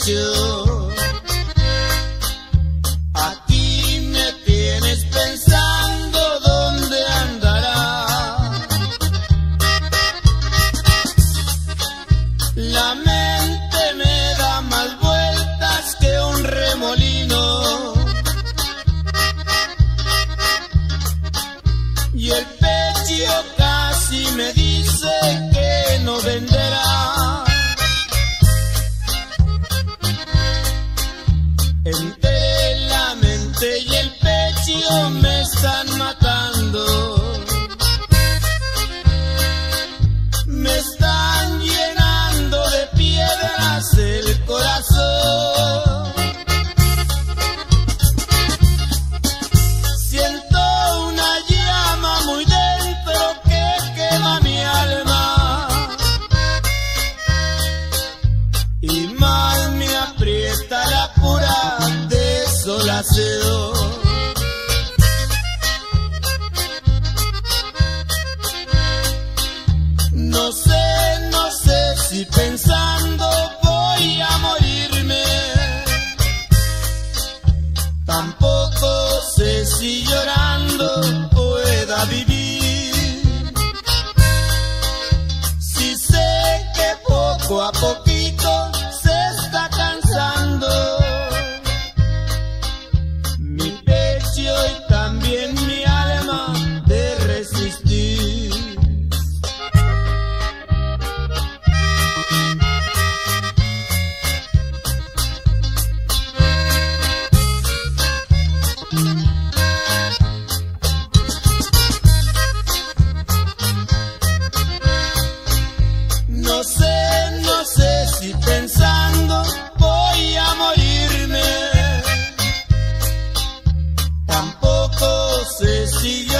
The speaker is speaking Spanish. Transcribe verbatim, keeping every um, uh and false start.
pecho. Aquí me tienes pensando dónde andará. La mente me da más vueltas que un remolino, y el pecho casi me dice que no venderá. Entre la mente y el pecho me están matando, me están llenando de piedras el corazón. Siento una llama muy dentro que quema mi alma, y más me aprieta la pura desolación. No sé, no sé si pensando voy a morirme, tampoco sé si llorando pueda vivir. Si sé que poco a poquito se está cansando mi pecho y también mi alma de resistir. No sé, no sé si pensando voy a morirme, tampoco sé si